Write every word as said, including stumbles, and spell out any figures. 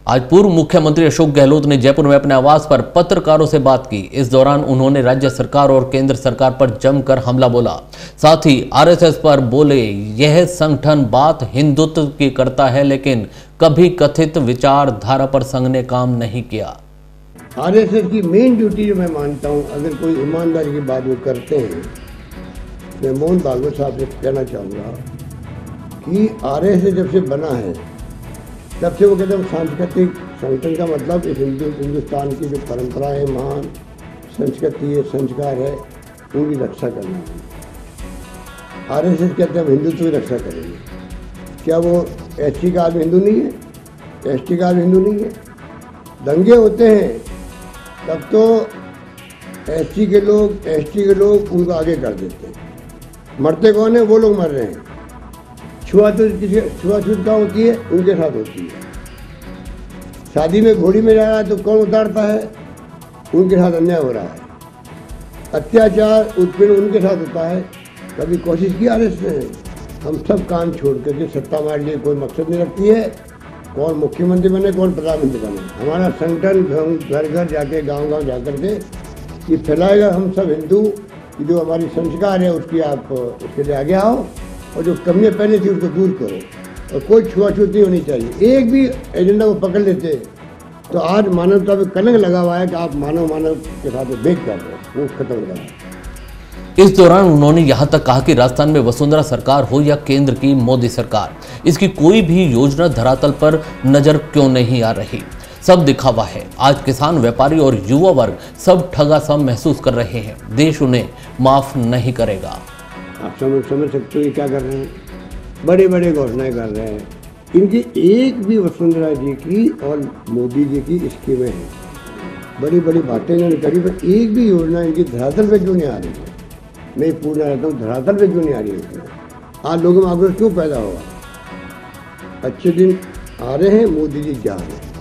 आज पूर्व मुख्यमंत्री अशोक गहलोत ने जयपुर में अपने आवास पर पत्रकारों से बात की। इस दौरान उन्होंने राज्य सरकार और केंद्र सरकार पर जमकर हमला बोला। साथ ही आरएसएस पर बोले, यह संगठन बात हिंदुत्व की करता है लेकिन कभी कथित विचारधारा पर संघ ने काम नहीं किया। आरएसएस की मेन ड्यूटी जो मैं मानता हूं, अगर कोई ईमानदारी की बात वो करते हैं, मैं मोहन भागवत साहब से कहना चाहूँगा कि आरएसएस जब से बना है तब से वो कहते हैं सांस्कृतिक संगठन का मतलब इस हिंदू हिंदुस्तान की जो परंपरा है, महान संस्कृति है, संस्कार है, उनकी रक्षा करना है। आरएसएस कहते हैं हम हिंदुत्व की रक्षा करेंगे। क्या वो एसटी का आदमी हिंदू नहीं है? एसटी का आदमी हिंदू नहीं है? दंगे होते हैं तब तो एसटी के लोग एसटी के लोग उनको आगे कर देते हैं। मरते कौन है? वो लोग मर रहे हैं। छुआछूत किसी छुआछूत कहाँ होती है? उनके साथ होती है। शादी में घोड़ी में जा रहा है तो कौन उतारता है? उनके साथ अन्याय हो रहा है। अत्याचार उत्पीड़न उनके साथ होता है। कभी कोशिश की आरएसएस ने? हम सब काम छोड़ करके सत्ता हमारे लिए कोई मकसद नहीं रखती है। कौन मुख्यमंत्री बने, कौन प्रधानमंत्री बने, हमारा संगठन घर घर जाके गांव गांव जा कर के ये फैलाएगा हम सब हिंदू की जो हमारी संस्कार है उसकी आप उसके लिए आगे आओ और जो कमियाँ पहले थी उसको दूर करो और कोई छुआछूत नहीं होनी चाहिए। एक भी एजेंडा को पकड़ लेते तो आज मानवता पे कलंक लगा हुआ है कि आप मानव मानव के साथ भेद कर रहे हो, वो खत्म हो रहा है। इस दौरान उन्होंने यहां तक कहा कि राजस्थान में वसुंधरा सरकार हो या केंद्र की मोदी सरकार, इसकी कोई भी योजना धरातल पर नजर क्यों नहीं आ रही। सब दिखावा है। आज किसान, व्यापारी और युवा वर्ग सब ठगा सा महसूस कर रहे हैं। देश उन्हें माफ नहीं करेगा। आप समझ समझ सकते हो ये क्या कर रहे हैं? बड़े बड़े घोषणाएं कर रहे हैं। इनकी एक भी वसुंधरा जी की और मोदी जी की स्कीमें हैं, बड़ी बड़ी बातें इन्होंने करी, पर एक भी योजना इनकी धरातल पे क्यों नहीं आ रही है? मैं पूछना चाहता हूँ, धरातल पे क्यों नहीं आ रही है? आज लोगों में आग्रह क्यों पैदा होगा? अच्छे दिन आ रहे हैं, मोदी जी जा रहे हैं।